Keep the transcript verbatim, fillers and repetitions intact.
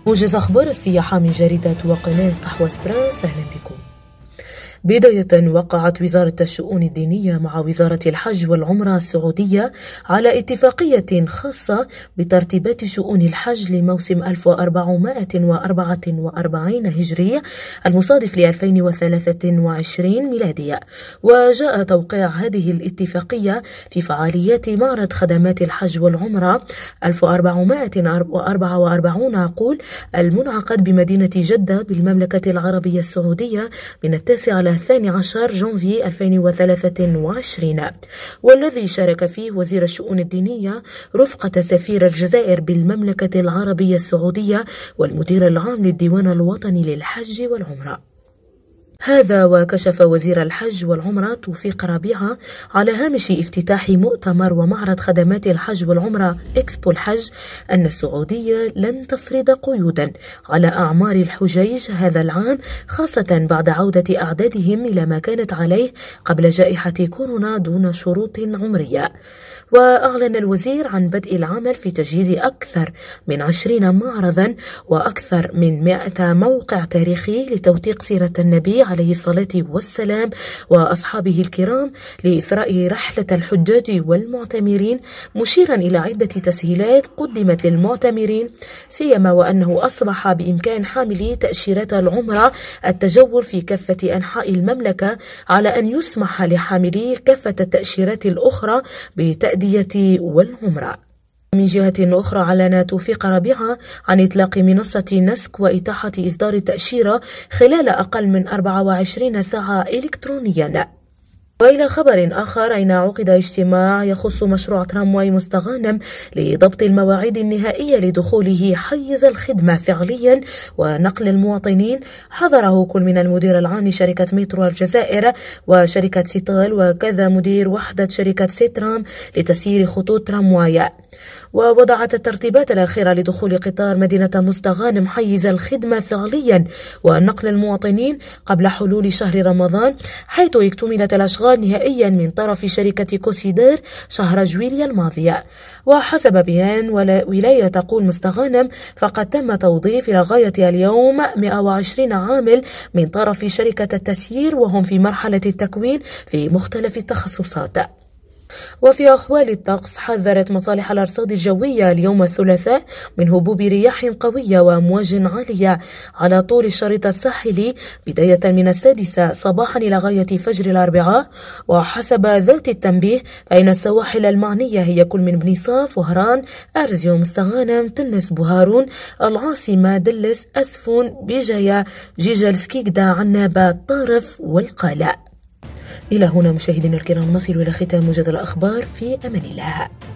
موجز أخبار السياحة من جريدة وقناة قهوة برنس، أهلا بكم. بداية، وقعت وزارة الشؤون الدينية مع وزارة الحج والعمرة السعودية على اتفاقية خاصة بترتيبات شؤون الحج لموسم ألف وأربعمائة وأربعة وأربعين هجري المصادف ل ألفين وثلاثة وعشرين ميلادية. وجاء توقيع هذه الاتفاقية في فعاليات معرض خدمات الحج والعمرة ألف وأربعمائة وأربعة وأربعين عقول المنعقد بمدينة جدة بالمملكة العربية السعودية من التاسع على الثاني عشر جانفي ألفين وثلاثة وعشرين، والذي شارك فيه وزير الشؤون الدينية رفقة سفير الجزائر بالمملكة العربية السعودية والمدير العام للديوان الوطني للحج والعمرة. هذا وكشف وزير الحج والعمرة توفيق ربيعة على هامش افتتاح مؤتمر ومعرض خدمات الحج والعمرة إكسبو الحج أن السعودية لن تفرض قيودا على أعمار الحجيج هذا العام، خاصة بعد عودة أعدادهم إلى ما كانت عليه قبل جائحة كورونا دون شروط عمرية. وأعلن الوزير عن بدء العمل في تجهيز أكثر من عشرين معرضا وأكثر من مئة موقع تاريخي لتوثيق سيرة النبي عليه الصلاة والسلام وأصحابه الكرام لإثراء رحلة الحجاج والمعتمرين، مشيرا إلى عدة تسهيلات قدمت للمعتمرين، سيما وأنه أصبح بإمكان حاملي تأشيرات العمرة التجول في كافة أنحاء المملكة، على أن يسمح لحاملي كافة التأشيرات الأخرى بتأدية والعمرة. من جهة أخرى، أعلن توفيق ربيعة عن إطلاق منصة نسك وإتاحة إصدار التأشيرة خلال أقل من أربع وعشرين ساعة إلكترونيا. وإلى خبر آخر، أين عقد اجتماع يخص مشروع ترامواي مستغانم لضبط المواعيد النهائية لدخوله حيز الخدمة فعليا ونقل المواطنين. حضره كل من المدير العام لشركة مترو الجزائر وشركة سيتال وكذا مدير وحدة شركة سيترام لتسيير خطوط ترامواي. ووضعت الترتيبات الأخيرة لدخول قطار مدينة مستغانم حيز الخدمة فعليا ونقل المواطنين قبل حلول شهر رمضان، حيث اكتملت الأشغال نهائيا من طرف شركة كوسيدير شهر جويلية الماضية. وحسب بيان ولاية تقول مستغانم، فقد تم توظيف إلى غاية اليوم مئة وعشرين عامل من طرف شركة التسيير، وهم في مرحلة التكوين في مختلف التخصصات. وفي أحوال الطقس، حذرت مصالح الأرصاد الجوية اليوم الثلاثاء من هبوب رياح قوية وأمواج عالية على طول الشريط الساحلي بداية من السادسة صباحا إلى غاية فجر الأربعاء. وحسب ذات التنبيه، فإن السواحل المعنية هي كل من بني صاف، وهران، أرزيو، مستغانم، تنس، بوهارون، العاصمة، دلس، أسفون، بجاية، جيجل، سكيكدا، عنابة، طارف والقلاء. إلى هنا مشاهدينا الكرام نصل إلى ختام موجز الأخبار، في أمان الله.